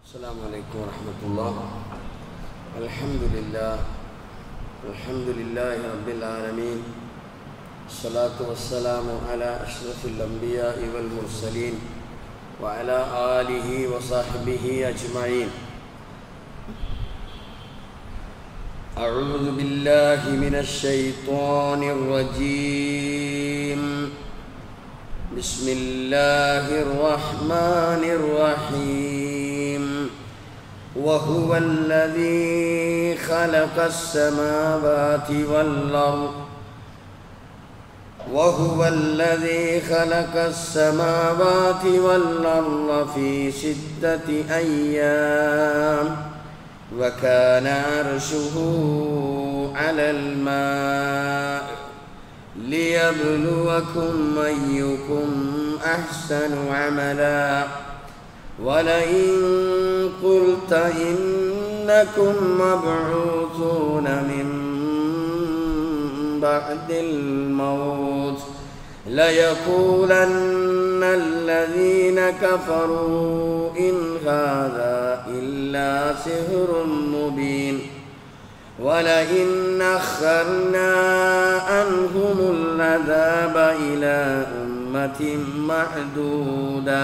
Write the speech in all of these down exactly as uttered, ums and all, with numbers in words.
السلام عليكم ورحمة الله. الحمد لله الحمد لله رب العالمين، الصلاة والسلام على أشرف الأنبياء والمرسلين وعلى آله وصحبه أجمعين. أعوذ بالله من الشيطان الرجيم. بسم الله الرحمن الرحيم. وهو الذي خلق السماوات والأرض وهو الذي خلق السماوات والأرض في ستة أيام وكان عرشه على الماء ليبلوكم أيكم أحسن عملا ولئن قلت إنكم مبعوثون من بعد الموت ليقولن الذين كفروا إن هذا إلا سحر مبين ولئن أخرنا عنهم العذاب إلى أمة معدودة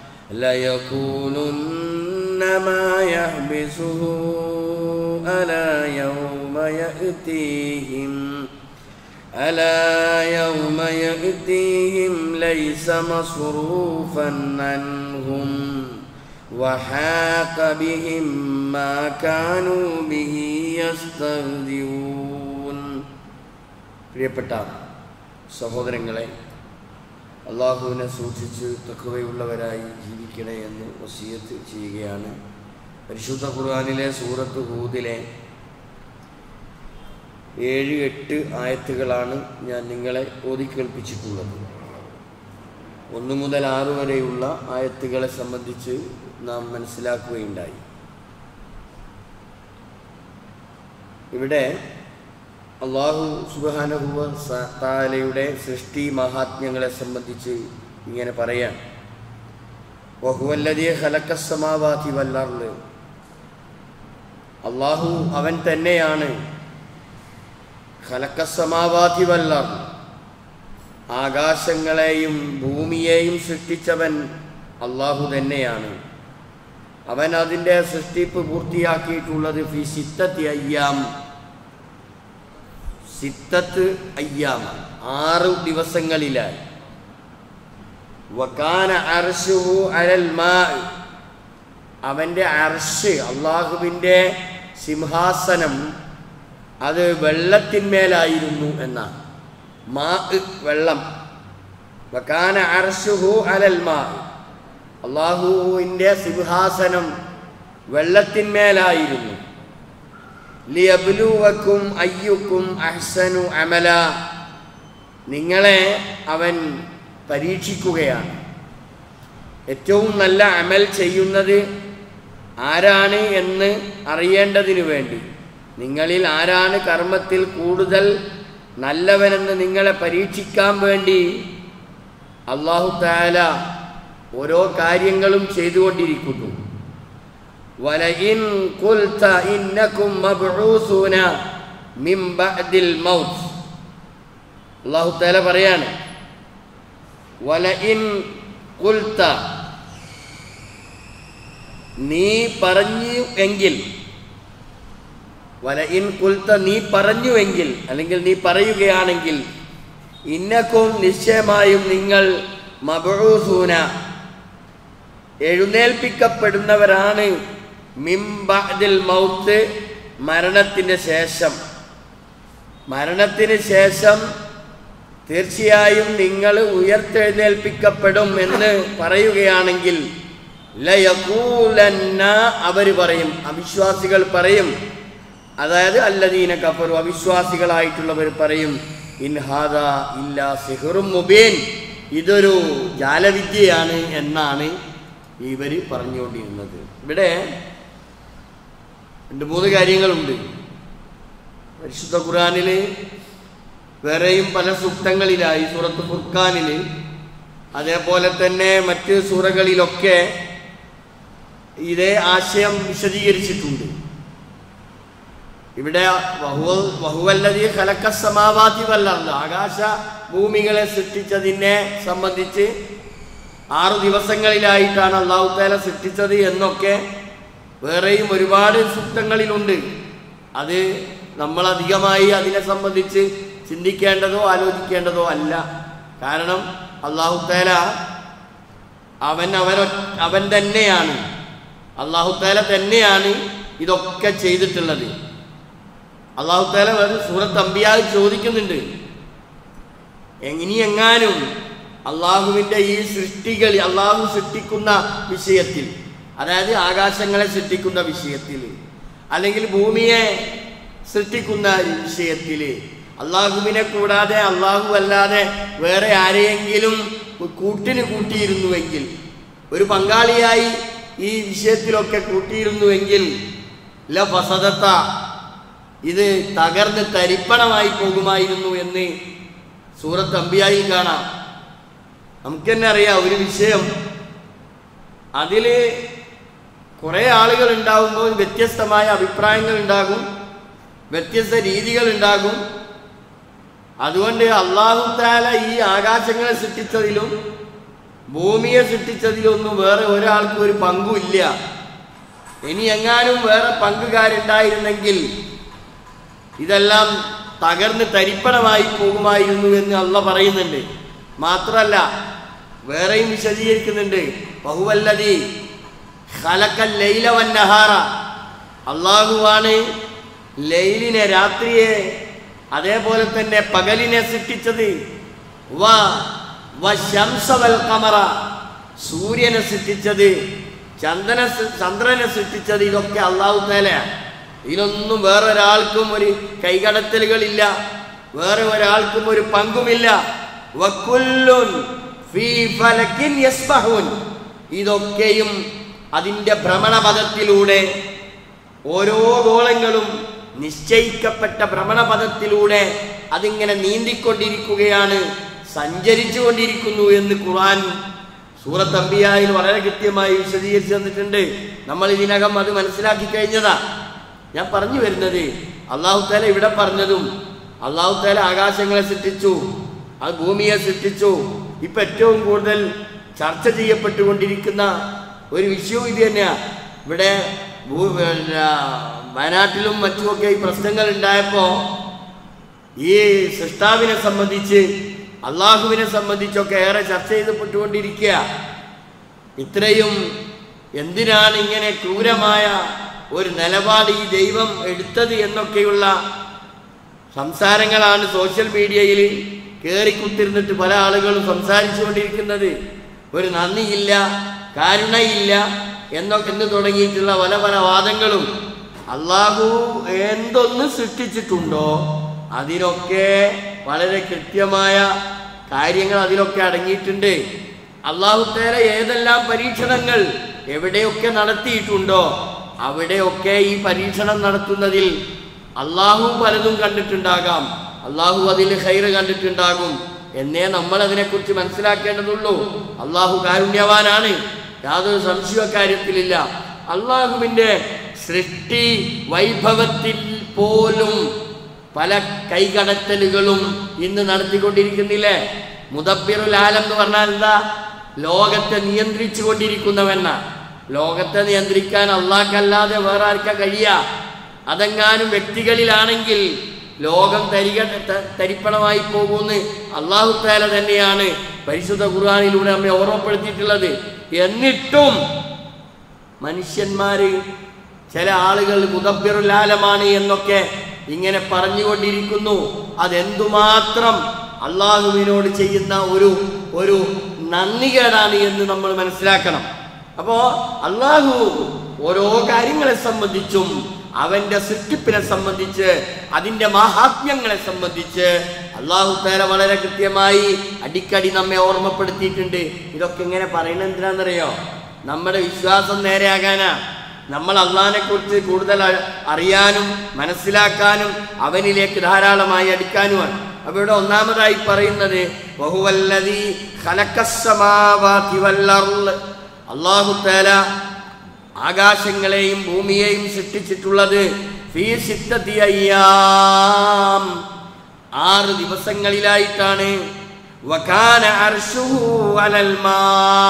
ليقولن ما يحبسه ألا يوم يأتيهم ألا يوم يأتيهم ليس مصروفا عنهم وحاق بهم ما كانوا به يستهزئون. പ്രിയപ്പെട്ട സഹോദരങ്ങളെ, അള്ളാഹുവിനെ സൂക്ഷിച്ച് തഖ്വയുള്ളവരായി ജീവിക്കണേ എന്ന് വസിയത്ത് ചെയ്യുകയാണ്. പരിശുദ്ധ ഖുർആനിലെ സൂറത്ത് ഹൂദിലെ ഏഴ് എട്ട് ആയത്തുകളാണ് ഞാൻ നിങ്ങളെ ഓതിക്കേൾപ്പിച്ചിട്ടുള്ളത്. ഒന്ന് മുതൽ ആറ് വരെയുള്ള ആയത്തുകളെ സംബന്ധിച്ച് നാം മനസ്സിലാക്കുകയുണ്ടായി. ഇവിടെ അല്ലാഹു സുബ്ഹാനഹു വ തആലയുടെ സൃഷ്ടി മഹാത്മ്യങ്ങളെ സംബന്ധിച്ച് ഇങ്ങനെ പറയാൻ, വഹുവല്ലദീ ഖലഖസ് സമാവാതി വൽ അർള്, അല്ലാഹു അവൻ തന്നെയാണ് ഖലഖസ് സമാവാതി വൽ അർള്, ആകാശങ്ങളെയും ഭൂമിയെയും സൃഷ്ടിച്ചവൻ അല്ലാഹു തന്നെയാണ്. അവൻ അതിൻ്റെ സൃഷ്ടിപ്പ് പൂർത്തിയാക്കിയിട്ടുള്ളത് ഫി സിത്തത്തി അയ്യാം, സിത്തത്ത് അയ്യാം, ആറ് ദിവസങ്ങളിലായി. വകാന അർശുഹു അലൽ മാ, അവൻ്റെ അർശ്, അള്ളാഹുവിൻ്റെ സിംഹാസനം അത് വെള്ളത്തിന്മേലായിരുന്നു എന്നാണ്. മാ വെള്ളം. വകാന അർശുഹു അലൽ മാ, അള്ളാഹുവിൻ്റെ സിംഹാസനം വെള്ളത്തിന്മേലായിരുന്നു. ലിയബ്ലുവക്കും അയ്യുക്കും അഹ്സനു അമല, നിങ്ങളെ അവൻ പരീക്ഷിക്കുകയാണ്. ഏറ്റവും നല്ല അമൽ ചെയ്യുന്നത് ആരാണ് എന്ന് അറിയേണ്ടതിനു വേണ്ടി, നിങ്ങളിൽ ആരാണ് കർമ്മത്തിൽ കൂടുതൽ നല്ലവനെന്ന് നിങ്ങളെ പരീക്ഷിക്കാൻ വേണ്ടി അല്ലാഹു തആല ഓരോ കാര്യങ്ങളും ചെയ്തുകൊണ്ടിരിക്കുന്നു. വലഇൻ ഖുൽത ഇന്നകും മബ്ഊസൂന മിൻ ബഅദിൽ മൗത്ത്, അല്ലാഹു തആല പറയാണ്, വലഇൻ ഖുൽത, നീ പറഞ്ഞു എങ്കിൽ, വലഇൻ ഖുൽത നീ പറഞ്ഞുവെങ്കിൽ, അല്ലെങ്കിൽ നീ പറയുകയാണെങ്കിൽ, ഇന്നക്കും നിശ്ചയമായും നിങ്ങൾ മബ്ഊസൂന എഴുന്നേൽപ്പിക്കപ്പെടുന്നവരാണ്, മിൻ ബഅദിൽ മൗത്ത് മരണത്തിന് ശേഷം, മരണത്തിന് ശേഷം തീർച്ചയായും നിങ്ങൾ ഉയർത്തെഴുന്നേൽപ്പിക്കപ്പെടും എന്ന് പറയുകയാണെങ്കിൽ, ലയഖൂലന്ന, അവർ പറയും, അവിശ്വാസികൾ പറയും, അതായത് അല്ലദീന കഫറു, അവിശ്വാസികളായിട്ടുള്ളവർ പറയും, ഇൻ ഹാദാ ഇല്ലാ സിഹ്റും മുബീൻ, ഇതൊരു ജാലവിദ്യയാണ് എന്നാണ് ഇവർ പറഞ്ഞുകൊണ്ടിരുന്നത്. ഇവിടെ രണ്ട് മൂന്ന് കാര്യങ്ങളുണ്ട്. പരിശുദ്ധ ഖുർആനിൽ വേറെയും പല സൂക്തങ്ങളിലായി, സൂറത്ത് ഫുർഖാനിൽ, അതേപോലെ തന്നെ മറ്റ് സൂറകളിലൊക്കെ ഇതേ ആശയം വിശദീകരിച്ചിട്ടുണ്ട്. ഇവിടെ വഹുവല്ലദീ ഖലഖസ് സമാവാതി വൽ അർദ്, ആകാശ ഭൂമികളെ സൃഷ്ടിച്ചതിനെ സംബന്ധിച്ച് ആറു ദിവസങ്ങളിലായിട്ടാണ് അല്ലാഹു തആല സൃഷ്ടിച്ചത് എന്നൊക്കെ വേറെയും ഒരുപാട് സൂക്തങ്ങളിലുണ്ട്. അത് നമ്മൾ അധികമായി അതിനെ സംബന്ധിച്ച് ചിന്തിക്കേണ്ടതോ ആലോചിക്കേണ്ടതോ അല്ല. കാരണം അല്ലാഹു തആല അവൻ അവൻ അവൻ തന്നെയാണ്, അല്ലാഹു തആല തന്നെയാണ് ഇതൊക്കെ ചെയ്തിട്ടുള്ളത്. അല്ലാഹു തആല സൂറത്ത് അംബിയായിൽ ചോദിക്കുന്നുണ്ട്, ഇനി എങ്ങാനും അള്ളാഹുവിൻ്റെ ഈ സൃഷ്ടികൾ അള്ളാഹു സൃഷ്ടിക്കുന്ന വിഷയത്തിൽ, അതായത് ആകാശങ്ങളെ സൃഷ്ടിക്കുന്ന വിഷയത്തിൽ അല്ലെങ്കിൽ ഭൂമിയെ സൃഷ്ടിക്കുന്ന വിഷയത്തിൽ അള്ളാഹുവിനെ കൂടാതെ അള്ളാഹു അല്ലാതെ വേറെ ആരെയെങ്കിലും കൂട്ടിന് കൂട്ടിയിരുന്നുവെങ്കിൽ, ഒരു പങ്കാളിയായി ഈ വിഷയത്തിലൊക്കെ കൂട്ടിയിരുന്നുവെങ്കിൽ ല ഫസദത്ത, ഇത് തകർന്ന് തരിപ്പണമായി പോകുമായിരുന്നു എന്ന് സൂറത്ത് അംബിയായിൽ കാണാം. നമുക്ക് തന്നെ അറിയാം ഒരു വിഷയം, അതിൽ കുറേ ആളുകൾ ഉണ്ടാകുമ്പോൾ വ്യത്യസ്തമായ അഭിപ്രായങ്ങൾ ഉണ്ടാകും, വ്യത്യസ്ത രീതികൾ ഉണ്ടാകും. അതുകൊണ്ട് അല്ലാഹു തആല ഈ ആകാശങ്ങളെ സൃഷ്ടിച്ചതിലും ഭൂമിയെ സൃഷ്ടിച്ചതിലൊന്നും വേറെ ഒരാൾക്കും ഒരു പങ്കുമില്ല. ഇനി എങ്ങാനും വേറെ പങ്കുകാരുണ്ടായിരുന്നെങ്കിൽ ഇതെല്ലാം തകർന്ന് തരിപ്പണമായി പോകുമായിരുന്നു എന്ന് അല്ലാഹു പറയുന്നുണ്ട്. മാത്രമല്ല വേറെയും വിശദീകരിക്കുന്നുണ്ട്, വഹുവല്ലദീ ഖലഖൽ ലൈല വന്നഹാറ, അല്ലാഹുവാണ് ലൈലിനെ രാത്രിയെ അതേപോലെ തന്നെ പകലിനെ സൃഷ്ടിച്ചത്. വ വശംസ വൽ ഖമറ, സൂര്യനെ സൃഷ്ടിച്ചത്, ചന്ദ്രനെ ചന്ദ്രനെ സൃഷ്ടിച്ചത്. ഇതൊക്കെ അല്ലാഹു തആലയാണ്. ഇതിലൊന്നും വേറൊരാൾക്കും ഒരു കൈകടത്തലുകളില്ല, വേറെ ഒരാൾക്കും ഒരു പങ്കുമില്ല. വകുല്ലുൻ ഫീ ഫലകിൻ യസ്ബഹൂൻ, ഇതൊക്കെയും അതിൻ്റെ ഭ്രമണപഥത്തിലൂടെ, ഓരോ ഗോളങ്ങളും നിശ്ചയിക്കപ്പെട്ട ഭ്രമണപഥത്തിലൂടെ അതിങ്ങനെ നീന്തിക്കൊണ്ടിരിക്കുകയാണ്, സഞ്ചരിച്ചു കൊണ്ടിരിക്കുന്നു എന്ന് ഖുർആൻ സൂറത്ത് അംബിയായിൽ വളരെ കൃത്യമായി വിശദീകരിച്ചു തന്നിട്ടുണ്ട്. നമ്മൾ ഇതിനകം അത് മനസ്സിലാക്കി കഴിഞ്ഞതാ. ഞാൻ പറഞ്ഞു വരുന്നത്, അല്ലാഹു തആല ഇവിടെ പറഞ്ഞതും അല്ലാഹു തആല ആകാശങ്ങളെ സൃഷ്ടിച്ചു, അത് ഭൂമിയെ സൃഷ്ടിച്ചു. ഇപ്പം ഏറ്റവും കൂടുതൽ ചർച്ച ചെയ്യപ്പെട്ടുകൊണ്ടിരിക്കുന്ന ഒരു വിഷയവും ഇത് തന്നെയാണ്. ഇവിടെ വയനാട്ടിലും മറ്റുമൊക്കെ ഈ പ്രശ്നങ്ങൾ ഉണ്ടായപ്പോൾ ഈ സൃഷ്ടാവിനെ സംബന്ധിച്ച് അള്ളാഹുവിനെ സംബന്ധിച്ചൊക്കെ ഏറെ ചർച്ച ചെയ്യപ്പെട്ടുകൊണ്ടിരിക്കുക. ഇത്രയും എന്തിനാണ് ഇങ്ങനെ ക്രൂരമായ ഒരു നിലപാട് ഈ ദൈവം എടുത്തത് എന്നൊക്കെയുള്ള സംസാരങ്ങളാണ് സോഷ്യൽ മീഡിയയിൽ കയറിക്കുത്തിരുന്നിട്ട് പല ആളുകളും സംസാരിച്ചു കൊണ്ടിരിക്കുന്നത്. ഒരു നന്ദിയില്ല, കരുണയില്ല എന്നൊക്കെ എന്ന് തുടങ്ങിയിട്ടുള്ള പല പല വാദങ്ങളും. അള്ളാഹു എന്തൊന്ന് സൃഷ്ടിച്ചിട്ടുണ്ടോ അതിനൊക്കെ വളരെ കൃത്യമായ കാര്യങ്ങൾ അതിലൊക്കെ അടങ്ങിയിട്ടുണ്ട്. അല്ലാഹു തആല ഏതെല്ലാം പരീക്ഷണങ്ങൾ എവിടെയൊക്കെ നടത്തിയിട്ടുണ്ടോ അവിടെയൊക്കെ ഈ പരീക്ഷണം നടത്തുന്നതിൽ അള്ളാഹു പലതും കണ്ടിട്ടുണ്ടാകാം, അള്ളാഹു അതിൽ ഖൈറ് കണ്ടിട്ടുണ്ടാകും എന്നേ നമ്മൾ അതിനെക്കുറിച്ച് മനസ്സിലാക്കേണ്ടതുള്ളൂ. അള്ളാഹു കാരുണ്യവാനാണ്, യാതൊരു സംശയ കാര്യത്തിലില്ല. അള്ളാഹുവിൻ്റെ സൃഷ്ടി വൈഭവത്തിൽ പോലും പല കൈകടത്തലുകളും ഇന്ന് നടത്തിക്കൊണ്ടിരിക്കുന്നില്ലേ. മുദബ്ബിറുൽ ആലം എന്ന് പറഞ്ഞാൽ എന്താ? ലോകത്തെ നിയന്ത്രിച്ചു കൊണ്ടിരിക്കുന്നവെന്ന. ലോകത്തെ നിയന്ത്രിക്കാൻ അള്ളാഹ്ക്കല്ലാതെ വേറെ ആർക്കാ കഴിയുക? അതെങ്ങാനും വ്യക്തികളിലാണെങ്കിൽ ലോകം തരിക തരിപ്പണമായി പോകുമെന്ന് അല്ലാഹു തആല തന്നെയാണ് പരിശുദ്ധ ഖുർആനിലൂടെ നമ്മെ ഓർമ്മപ്പെടുത്തിയിട്ടുള്ളത്. എന്നിട്ടും മനുഷ്യന്മാര്, ചില ആളുകൾ മുദബ്ബിറുൽ ആലമാണ് എന്നൊക്കെ ഇങ്ങനെ പറഞ്ഞുകൊണ്ടിരിക്കുന്നു. അതെന്തുമാത്രം അള്ളാഹുവിനോട് ചെയ്യുന്ന ഒരു ഒരു നന്ദികേടാണ് എന്ന് നമ്മൾ മനസ്സിലാക്കണം. അപ്പോൾ അള്ളാഹു ഓരോ കാര്യങ്ങളെ സംബന്ധിച്ചും അവൻ്റെ സൃഷ്ടിപ്പിനെ സംബന്ധിച്ച് അതിൻ്റെ മഹാത്മ്യങ്ങളെ സംബന്ധിച്ച് അല്ലാഹു തആല വളരെ കൃത്യമായി അടിക്കടി നമ്മെ ഓർമ്മപ്പെടുത്തിയിട്ടുണ്ട്. ഇതൊക്കെ ഇങ്ങനെ പറയുന്നത് എന്തിനാണെന്നറിയോ? നമ്മുടെ വിശ്വാസം നേരെയാകാനാ, നമ്മൾ അള്ളാഹിനെ കുറിച്ച് കൂടുതൽ അറിയാനും മനസ്സിലാക്കാനും അവനിലേക്ക് ധാരാളമായി അടുക്കാനുമാണ്. അപ്പോൾ ഇവിടെ ഒന്നാമതായി പറയുന്നത് വഹുവല്ലദീ ഖലഖസ് സമാവാതി വൽ അർള്, അല്ലാഹു തആല ആകാശങ്ങളെയും ഭൂമിയെയും സൃഷ്ടിച്ചിട്ടുള്ളത് ഫീ സിത്തത്തി അയ്യാം, ആറ് ദിവസങ്ങളിലായിട്ടാണ്. വകാന അർശുഹു അലൽ മാ,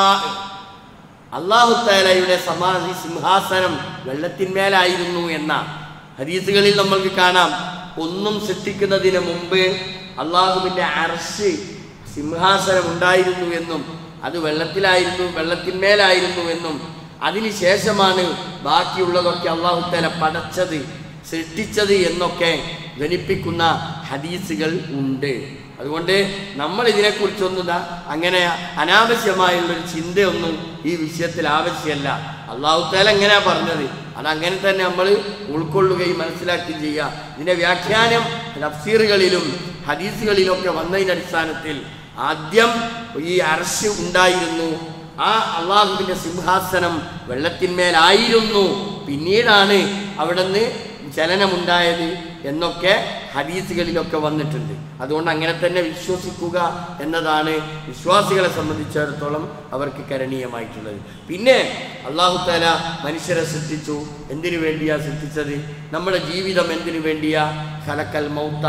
അല്ലാഹു തആലയുടെ സമാധി സിംഹാസനം വെള്ളത്തിന്മേലായിരുന്നു എന്ന ഹദീസുകളിൽ നമ്മൾക്ക് കാണാം. ഒന്നും സൃഷ്ടിക്കുന്നതിന് മുമ്പ് അള്ളാഹുവിൻ്റെ അർശ് സിംഹാസനം ഉണ്ടായിരുന്നു എന്നും അത് വെള്ളത്തിലായിരുന്നു വെള്ളത്തിന്മേലായിരുന്നു എന്നും അതിനുശേഷമാണ് ബാക്കിയുള്ളതൊക്കെ അല്ലാഹു തആല പടച്ചത് സൃഷ്ടിച്ചത് എന്നൊക്കെ ധ്വനിപ്പിക്കുന്ന ഹദീസുകൾ ഉണ്ട്. അതുകൊണ്ട് നമ്മൾ ഇതിനെക്കുറിച്ചൊന്നും അങ്ങനെ അനാവശ്യമായുള്ളൊരു ചിന്തയൊന്നും ഈ വിഷയത്തിൽ ആവശ്യമല്ല. അല്ലാഹു തആല എങ്ങനെയാ പറഞ്ഞത് അതങ്ങനെ തന്നെ നമ്മൾ ഉൾക്കൊള്ളുകയും മനസ്സിലാക്കുകയും ചെയ്യുക. ഇതിൻ്റെ വ്യാഖ്യാനം തഫ്സീറുകളിലും ഹദീസുകളിലൊക്കെ വന്നതിൻ്റെ അടിസ്ഥാനത്തിൽ ആദ്യം ഈ അർശ് ഉണ്ടായിരുന്നു, ആ അള്ളാഹുവിൻ്റെ സിംഹാസനം വെള്ളത്തിന്മേലായിരുന്നു, പിന്നീടാണ് അവിടെ നിന്ന് ചലനമുണ്ടായത് എന്നൊക്കെ ഹദീസുകളിലൊക്കെ വന്നിട്ടുണ്ട്. അതുകൊണ്ട് അങ്ങനെ തന്നെ വിശ്വസിക്കുക എന്നതാണ് വിശ്വാസികളെ സംബന്ധിച്ചിടത്തോളം അവർക്ക് കരണീയമായിട്ടുള്ളത്. പിന്നെ അല്ലാഹു തആല മനുഷ്യരെ സൃഷ്ടിച്ചു. എന്തിനു വേണ്ടിയാ സൃഷ്ടിച്ചത്? നമ്മുടെ ജീവിതം എന്തിനു വേണ്ടിയാ? ഖലഖൽ മൗത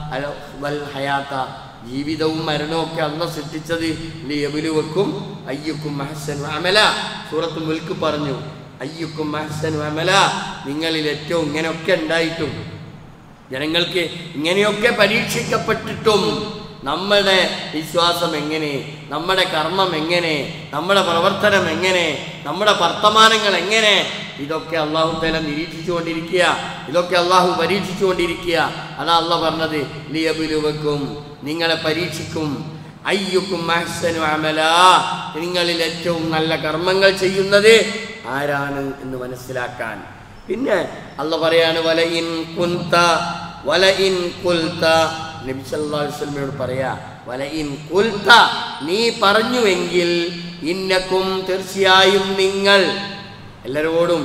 വൽ ഹയാത, ജീവിതവും മരണവും ഒക്കെ അല്ലാഹു സൃഷ്ടിച്ചത് ലിയബ്ലുവക്കും അയ്യുക്കും അഹ്സനു അമല. സൂറത്തുൽ മുൽക്ക് പറഞ്ഞു അയ്യുക്കും അഹ്സനു അമല, നിങ്ങളിൽ ഏറ്റവും ഇങ്ങനെയൊക്കെ ഉണ്ടായിട്ടും ജനങ്ങൾക്ക് ഇങ്ങനെയൊക്കെ പരീക്ഷിക്കപ്പെട്ടിട്ടും നമ്മുടെ വിശ്വാസം എങ്ങനെ, നമ്മുടെ കർമ്മം എങ്ങനെ, നമ്മുടെ പ്രവർത്തനം എങ്ങനെ, നമ്മുടെ വർത്തമാനങ്ങൾ എങ്ങനെ, ഇതൊക്കെ അല്ലാഹു തആല നിരീക്ഷിച്ചുകൊണ്ടിരിക്കുക, ഇതൊക്കെ അല്ലാഹു പരീക്ഷിച്ചുകൊണ്ടിരിക്കുക. അതാ അല്ലാഹു പറഞ്ഞത് ലിയബ്ലുവക്കും, നിങ്ങളെ പരീക്ഷിക്കും, അയ്യുക്കും അഹ്സനു അമല, നിങ്ങളിൽ ഏറ്റവും നല്ല കർമ്മങ്ങൾ ചെയ്യുന്നത് ആരാണ് എന്ന് മനസ്സിലാക്കാൻ. പിന്നെ അല്ലാഹു പറയാണ് വലഇൻ കുൻത വലഇൻ ഖുൽത, നബി സല്ലല്ലാഹു അലൈഹി വസല്ലമയോട് പറയാ വലഇൻ ഖുൽത, നീ പറഞ്ഞുവെങ്കിൽ, ഇന്നക്കും തീർച്ചയായും നിങ്ങൾ, എല്ലാവരോടും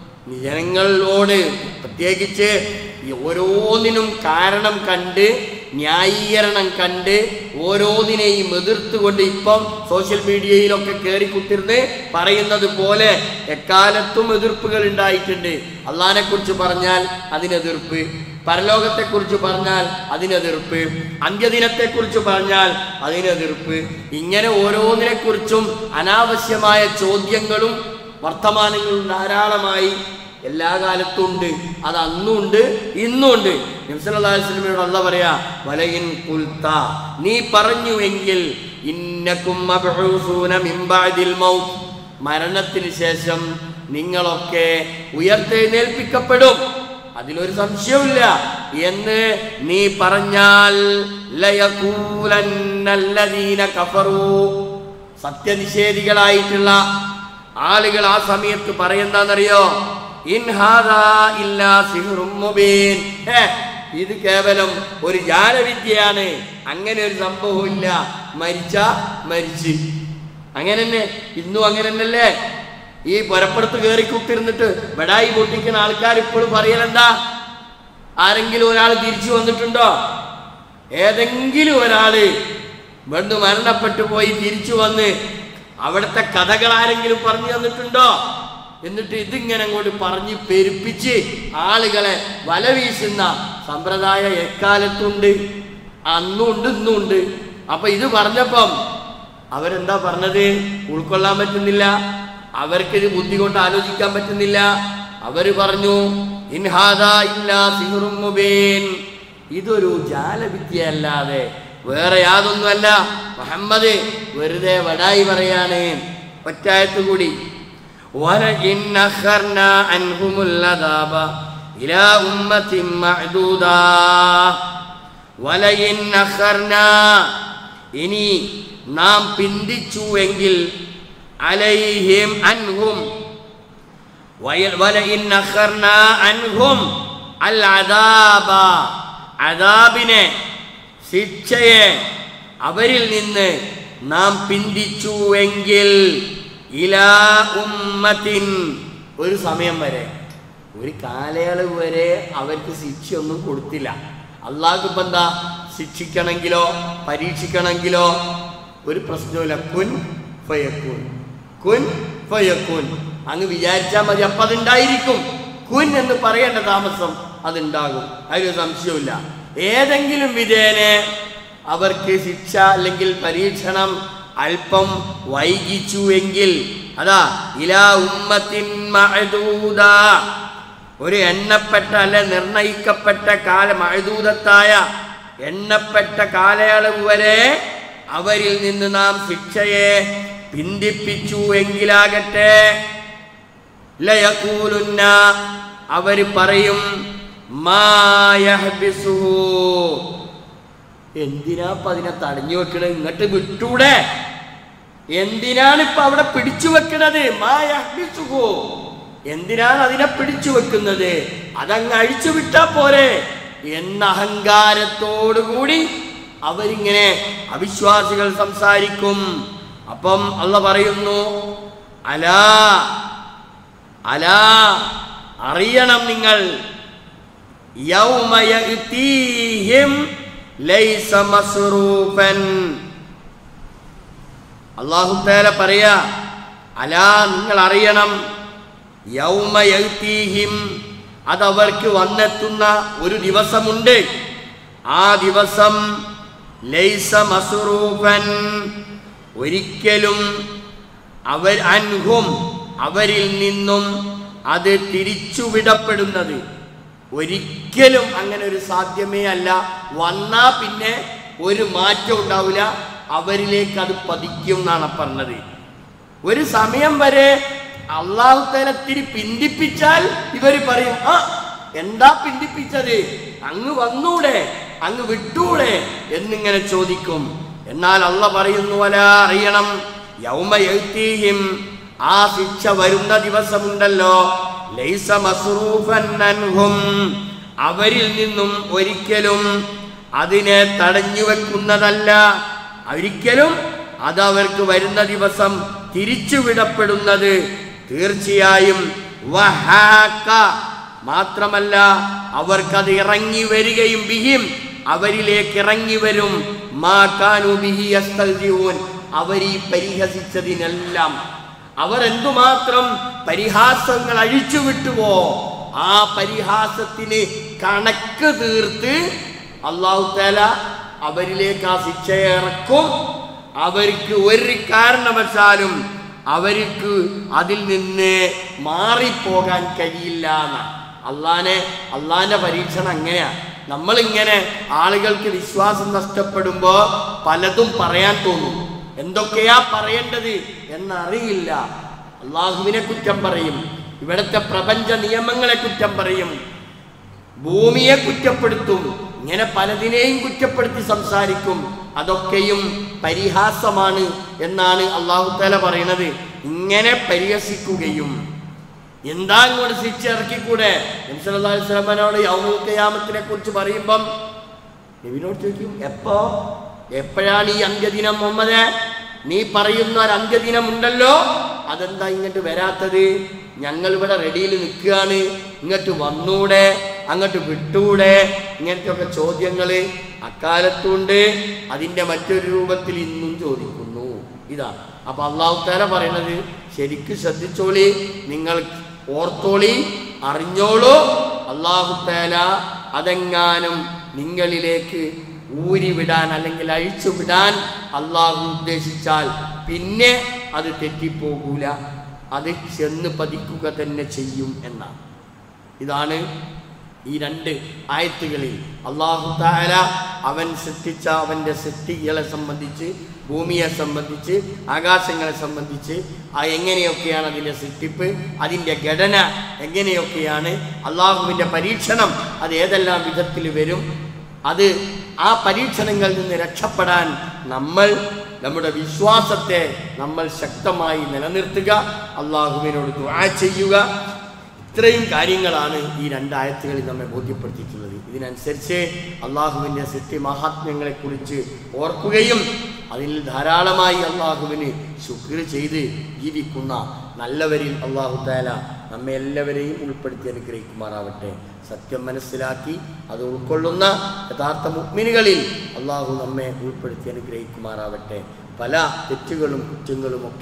ജനങ്ങളോട് പ്രത്യേകിച്ച് ഓരോന്നിനും കാരണം കണ്ട് ന്യായീകരണം കണ്ട് ഓരോന്നിനെയും എതിർത്തുകൊണ്ട് ഇപ്പം സോഷ്യൽ മീഡിയയിലൊക്കെ കയറി കുത്തിരുന്ന് പറയുന്നത് പോലെ എക്കാലത്തും എതിർപ്പുകൾ ഉണ്ടായിട്ടുണ്ട്. അള്ളാഹിനെ കുറിച്ച് പറഞ്ഞാൽ അതിനെതിർപ്പ്, പരലോകത്തെക്കുറിച്ച് പറഞ്ഞാൽ അതിനെതിർപ്പ്, അന്ത്യദിനത്തെക്കുറിച്ച് പറഞ്ഞാൽ അതിനെതിർപ്പ്. ഇങ്ങനെ ഓരോന്നിനെക്കുറിച്ചും അനാവശ്യമായ ചോദ്യങ്ങളും വർത്തമാനങ്ങളും ധാരാളമായി എല്ലാ കാലത്തും ഉണ്ട്. അത് അന്നും ഉണ്ട് ഇന്നും ഉണ്ട്. നബി സല്ലല്ലാഹു അലൈഹി വസല്ലമയോട് അല്ലാഹു പറയാ വലയിൻ ഖുൽത, നീ പറഞ്ഞുവെങ്കിൽ, ഇന്നകും മബ്ഊസൂന മിൻ ബഅദിൽ മൗത്ത്, മരണത്തിന് ശേഷം നിങ്ങളൊക്കെ ഉയർത്തെഴുന്നേൽപ്പിക്കപ്പെടും, അതിലൊരു സംശയവുമില്ല എന്ന് നീ പറഞ്ഞാൽ, ലയഖൂലന്നല്ലദീന കഫറൂ, സത്യനിഷേധികളായിട്ടുള്ള ആളുകൾ ആ സമയത്ത് പറയുന്നറിയോ, ഇൻ ഹാദാ ഇല്ലാ സിഹ്റും മുബീൻ, ഇത് കേവലം ഒരു ജാലവിദ്യയാണ്, അങ്ങനെ ഒരു സംഭവം ഇല്ല, മരിച്ച മരിച്ച്. അങ്ങനെ തന്നെ ഇന്നും അങ്ങനെ തന്നെയല്ലേ? ഈ പുരപ്പുറത്ത് കയറി കുത്തിരുന്നിട്ട് ബടായി പൊട്ടിക്കുന്ന ആൾക്കാർ ഇപ്പോഴും പറയലെന്താ? ആരെങ്കിലും ഒരാൾ തിരിച്ചു വന്നിട്ടുണ്ടോ? ഏതെങ്കിലും ഒരാള് വന്ന് മരണപ്പെട്ടു പോയി തിരിച്ചു വന്ന് അവിടുത്തെ കഥകൾ ആരെങ്കിലും പറഞ്ഞു തന്നിട്ടുണ്ടോ? എന്നിട്ട് ഇതിങ്ങനെ അങ്ങോട്ട് പറഞ്ഞ് പെരുപ്പിച്ച് ആളുകളെ വല വീശുന്ന സമ്പ്രദായം എക്കാലത്തുണ്ട്, അന്നും ഉണ്ട് ഇന്നും ഉണ്ട്. അപ്പൊ ഇത് പറഞ്ഞപ്പം അവരെന്താ പറഞ്ഞത്? ഉൾക്കൊള്ളാൻ പറ്റുന്നില്ല, അവർക്കിത് ബുദ്ധി കൊണ്ട് ആലോചിക്കാൻ പറ്റുന്നില്ല. അവര് പറഞ്ഞു ഇൻ ഹാദാ ഇല്ലാ സിഹ്റും മുബീൻ, ഇതൊരു ജാലവിദ്യ അല്ലാതെ വേറെ യാതൊന്നുമല്ല. മുഹമ്മദ് വെറുതെ വടായി പറയാണ്. ഒറ്റായത്ത് കൂടി വലഇൻ അഖർനാ അൻഹുമുൽ അദാബ ഇലാ ഉമ്മത്തിൻ മഅദൂദാ, വലഇൻ അഖർനാ, ഇനി നാം പിന്തിച്ചുവെങ്കിൽ, അലൈഹിം അൻഹും, വലഇൻ അഖർനാ അൻഹും അൽ അദാബ, അദാബിനെ ശിക്ഷയെ അവരിൽ നിന്ന് നാം പിന്തിച്ചുവെങ്കിൽ, ഇലാ ഉമ്മത്തിൻ, ഒരു സമയം വരെ, ഒരു കാലയളവ് വരെ അവർക്ക് ശിക്ഷയൊന്നും കൊടുത്തില്ല. അള്ളാഹു ഇപ്പം എന്താ, ശിക്ഷിക്കണമെങ്കിലോ പരീക്ഷിക്കണമെങ്കിലോ ഒരു പ്രശ്നമില്ല, കുൻ ഫയക്കൂൻ, കുൻ ഫയക്കൂൻ. അങ്ങ് വിചാരിച്ചാൽ മതി, അപ്പം അതുണ്ടായിരിക്കും. കുൻ എന്ന് പറയേണ്ട താമസം അതുണ്ടാകും, അതിലൊരു സംശയമില്ല. ഏതെങ്കിലും വിധേനെ അവർക്ക് ശിക്ഷ അല്ലെങ്കിൽ പരീക്ഷണം അല്പം വൈകിച്ചു എങ്കിൽ അതാ ഇലാ ഉമ്മത്തിൻ മഅദൂദ, ഒരു എണ്ണപ്പെട്ട അല്ലെ നിർണയിക്കപ്പെട്ട കാല മഅദൂദത്തായ എണ്ണപ്പെട്ട കാലയളവ് വരെ അവരിൽ നിന്ന് നാം ശിക്ഷയെ പിന്തിപ്പിച്ചു എങ്കിലാകട്ടെ ലയഖൂലുന്ന, അവർ പറയും മാ യഹ്ബിസുഹു, എന്തിനാ ഇപ്പൊ അതിനെ തടഞ്ഞു വെക്കണത്, ഇങ്ങോട്ട് വിട്ടൂടെ, എന്തിനാണ് ഇപ്പൊ അവിടെ പിടിച്ചു വെക്കുന്നത്, മാ യഹ്ബിസുഹു, എന്തിനാണ് അതിനെ പിടിച്ചു വെക്കുന്നത്, അതങ്ങ് അഴിച്ചു വിട്ടാ പോരെ എന്ന അഹങ്കാരത്തോടുകൂടി അവരിങ്ങനെ അവിശ്വാസികൾ സംസാരിക്കും. അപ്പം അല്ലാഹു പറയുന്നു, അലാ അലാ അറിയണം നിങ്ങൾ, യൗമ യഅതീഹിം ലൈസ മസ്റൂഫൻ, അല്ലാഹു തആല പറയാ, അലാ നിങ്ങൾ അറിയണം, യൗമ യഅതീഹിം, അതവർക്ക് വന്നെത്തുന്ന ഒരു ദിവസമുണ്ട്, ആ ദിവസം ലൈസ മസ്റൂഫൻ, ഒരിക്കലും അവർ അൻഹും അവരിൽ നിന്നും അത് തിരിച്ചുവിടപ്പെടുന്നത് ഒരിക്കലും അങ്ങനെ ഒരു സാധ്യമേ അല്ല. വന്നാ പിന്നെ ഒരു മാറ്റം ഉണ്ടാവില്ല, അവരിലേക്ക് അത് പതിക്കും എന്നാണ് പറഞ്ഞത്. ഒരു സമയം വരെ അല്ലാഹു തആല തിരി പിന്തിപ്പിച്ചാൽ ഇവർ പറയും, ആ എന്താ പിന്തിപ്പിച്ചത്, അങ്ങ് വന്നൂടെ, അങ്ങ് വിട്ടൂടെ എന്നിങ്ങനെ ചോദിക്കും. എന്നാൽ അല്ലാഹു പറയുന്നു, അല അറിയണം, യൗമ യഅതീഹിം, ആ ശിക്ഷ വരുന്ന ദിവസമുണ്ടല്ലോ, ലൈസ മസ്റൂഫൻ അൻഹും, അവരിൽ നിന്നും ഒരിക്കലും അതിനെ തടഞ്ഞു വെക്കുന്നതല്ല, ഒരിക്കലും അത് അവർക്ക് വരുന്ന ദിവസം തിരിച്ചുവിടപ്പെടുന്നത് തീർച്ചയായും വഹാക, മാത്രമല്ല അവർക്കത് ഇറങ്ങി വരികയും ബിഹിം, അവരിലേക്ക് ഇറങ്ങി വരും, മാ കാനൂ ബിഹി യസ്തഹ്സിഊൻ, അവരീ പരിഹസിച്ചതിനെല്ലാം, അവർ എന്തുമാത്രം പരിഹാസങ്ങൾ അഴിച്ചുവിട്ടുവോ ആ പരിഹാസത്തിന് കണക്ക് തീർത്ത് അല്ലാഹു തആല അവരിലേക്ക് ആ ശിക്ഷയെ ഇറക്കും. അവർക്ക് ഒരു കാരണവശാലും അവർക്ക് അതിൽ നിന്ന് മാറിപ്പോകാൻ കഴിയില്ല എന്നാണ്. അള്ളാനെ അള്ളാന്റെ പരീക്ഷണം അങ്ങനെയാ. നമ്മളിങ്ങനെ ആളുകൾക്ക് വിശ്വാസം നഷ്ടപ്പെടുമ്പോ പലതും പറയാൻ തോന്നും, എന്തൊക്കെയാ പറയേണ്ടത് എന്നറിയില്ല. അള്ളാഹുവിനെ കുറ്റം പറയും, ഇവിടുത്തെ പ്രപഞ്ച നിയമങ്ങളെ കുറ്റം പറയും, ഭൂമിയെ കുറ്റപ്പെടുത്തും, ഇങ്ങനെ പലതിനെയും കുറ്റപ്പെടുത്തി സംസാരിക്കും. അതൊക്കെയും പരിഹാസമാണ് എന്നാണ് അല്ലാഹു തആല പറയുന്നത്. ഇങ്ങനെ പരിഹസിക്കുകയും എന്താ ഇങ്ങോട്ട് ശിക്ഷ ഇറക്കിക്കൂടെ? നബി സല്ലല്ലാഹു അലൈഹി വസല്ലമയോട് യൗമുൽ ഖിയാമത്തിനെ കുറിച്ച് പറയുമ്പം നബിയോട് ചോദിക്കും, എപ്പോ എപ്പോഴാണ് ഈ അന്ത്യദിനം മുഹമ്മദേ? നീ പറയുന്ന ഒരു അന്ത്യദിനം ഉണ്ടല്ലോ, അതെന്താ ഇങ്ങോട്ട് വരാത്തത്? ഞങ്ങൾ ഇവിടെ റെഡിയിൽ നിൽക്കുകയാണ്, ഇങ്ങോട്ട് വന്നൂടെ, അങ്ങോട്ട് വിട്ടൂടെ? ഇങ്ങനത്തെ ഒക്കെ ചോദ്യങ്ങൾ അക്കാലത്തുണ്ട്, അതിൻ്റെ മറ്റൊരു രൂപത്തിൽ ഇന്നും ചോദിക്കുന്നു. ഇതാണ് അപ്പൊ അല്ലാഹു തആല പറയുന്നത്, ശരിക്കും ശ്രദ്ധിച്ചോളി, നിങ്ങൾ ഓർത്തോളി, അറിഞ്ഞോളൂ, അല്ലാഹു തആല അതെങ്ങാനും നിങ്ങളിലേക്ക് ഊരിവിടാൻ അല്ലെങ്കിൽ അഴിച്ചുവിടാൻ അള്ളാഹു ഉദ്ദേശിച്ചാൽ പിന്നെ അത് തെറ്റിപ്പോകൂല, അത് ചെന്ന് പതിക്കുക തന്നെ ചെയ്യും എന്നാണ്. ഇതാണ് ഈ രണ്ട് ആയത്തുകളിൽ അല്ലാഹു തആല അവൻ സൃഷ്ടിച്ച അവൻ്റെ സൃഷ്ടികളെ സംബന്ധിച്ച്, ഭൂമിയെ സംബന്ധിച്ച്, ആകാശങ്ങളെ സംബന്ധിച്ച് ആ എങ്ങനെയൊക്കെയാണ് അതിൻ്റെ സൃഷ്ടിപ്പ്, അതിൻ്റെ ഘടന എങ്ങനെയൊക്കെയാണ്, അള്ളാഹുവിൻ്റെ പരീക്ഷണം അത് ഏതെല്ലാം വിധത്തിൽ വരും, അത് ആ പരീക്ഷണങ്ങളിൽ നിന്ന് രക്ഷപ്പെടാൻ നമ്മൾ നമ്മുടെ വിശ്വാസത്തെ നമ്മൾ ശക്തമായി നിലനിർത്തുക, അള്ളാഹുവിനോട് ദുആ ചെയ്യുക. ഇത്രയും കാര്യങ്ങളാണ് ഈ രണ്ടായത്തുകളിൽ നമ്മെ ബോധ്യപ്പെടുത്തിയിട്ടുള്ളത്. ഇതിനനുസരിച്ച് അള്ളാഹുവിൻ്റെ സൃഷ്ടി മഹാത്മ്യങ്ങളെക്കുറിച്ച് ഓർക്കുകയും അതിൽ ധാരാളമായി അള്ളാഹുവിന് ശുക്ർ ചെയ്ത് ജീവിക്കുന്ന നല്ലവരിൽ അള്ളാഹു തആല നമ്മെ എല്ലാവരെയും ഉൾപ്പെടുത്തി അനുഗ്രഹിക്കുമാറാവട്ടെ. സത്യം മനസ്സിലാക്കി അത് ഉൾക്കൊള്ളുന്ന യഥാർത്ഥ മുഅ്മിനുകളിൽ അള്ളാഹു നമ്മെ ഉൾപ്പെടുത്തി അനുഗ്രഹിക്കുമാറാവട്ടെ. പല തെറ്റുകളും കുറ്റങ്ങളുമൊക്കെ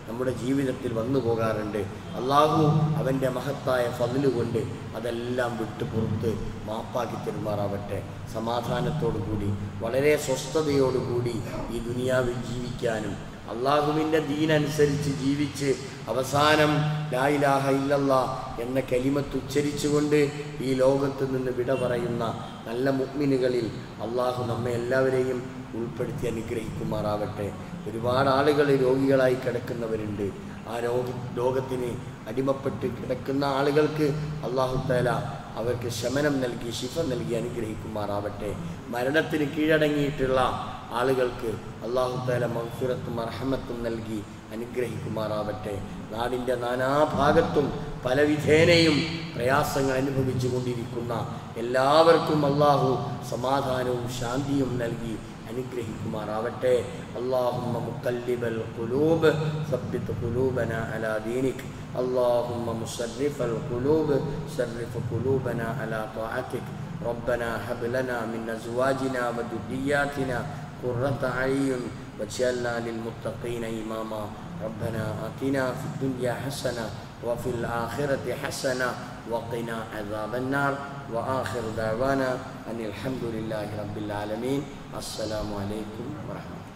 നമ്മുടെ ജീവിതത്തിൽ വന്നു പോകാറുണ്ട്. അള്ളാഹു അവൻ്റെ മഹത്തായ ഫദ്ല് കൊണ്ട് അതെല്ലാം വിട്ടു പുറത്ത് മാപ്പാക്കി തെരുമാറാവട്ടെ. സമാധാനത്തോടു കൂടി വളരെ സ്വസ്ഥതയോടുകൂടി ഈ ദുനിയാവിൽ ജീവിക്കാനും അള്ളാഹുവിൻ്റെ ദീനനുസരിച്ച് ജീവിച്ച് അവസാനം ലാ ഇലാഹ ഇല്ലല്ലാഹ് എന്ന കലിമത്ത് ഉച്ചരിച്ചുകൊണ്ട് ഈ ലോകത്ത് നിന്ന് വിട പറയുന്ന നല്ല മുഅ്മിനുകളിൽ അള്ളാഹു നമ്മെ എല്ലാവരെയും ഉൾപ്പെടുത്തി അനുഗ്രഹിക്കുമാറാവട്ടെ. ഒരുപാട് ആളുകൾ രോഗികളായി കിടക്കുന്നവരുണ്ട്. ആ രോഗ രോഗത്തിന് അടിമപ്പെട്ട് കിടക്കുന്ന ആളുകൾക്ക് അല്ലാഹു തആല അവർക്ക് ശമനം നൽകി ശിഫ നൽകി അനുഗ്രഹിക്കുമാറാവട്ടെ. മരണത്തിന് കീഴടങ്ങിയിട്ടുള്ള ആളുകൾക്ക് അല്ലാഹു തആല മഗ്ഫിറത്തും റഹ്മത്തും നൽകി അനുഗ്രഹിക്കുമാറാവട്ടെ. നാടിൻ്റെ നാനാഭാഗത്തും പല വിധേനയും പ്രയാസങ്ങൾ അനുഭവിച്ചു കൊണ്ടിരിക്കുന്ന എല്ലാവർക്കും അല്ലാഹു സമാധാനവും ശാന്തിയും നൽകി അനുഗ്രഹിക്കുമാറാവട്ടെ. അല്ലാഹുമ്മ മുഖല്ലിബൽ ഖുലൂബ് സബ്ബിത് ഖുലൂബനാ അലാ ദീനിക്. അല്ലാഹുമ്മ മുസർരിഫൽ ഖുലൂബ് സർരിഫ് ഖുലൂബനാ അലാ ത്വാഅതിക്. റബ്ബനാ ഹബ് ലനാ മിൻ അസ്വാജിനാ വദുരിയാതിനാ ഖുർറത അയ്യുൻ വജ്അൽനാ ലിൽമുത്തഖീന ഇമാമാ. റബ്ബനാ ആതിനാ ഫിദ്ദുനിയാ ഹസന വഫിൽ ആഖിറതി ഹസന വഖിനാ അദാബന്നാർ. വആഖിറു ദഅവാനാ അനിൽ ഹംദുലില്ലാഹി റബ്ബിൽ ആലമീൻ. അസ്സലാമു അലൈക്കും വറഹ്മത്തുള്ളാഹി.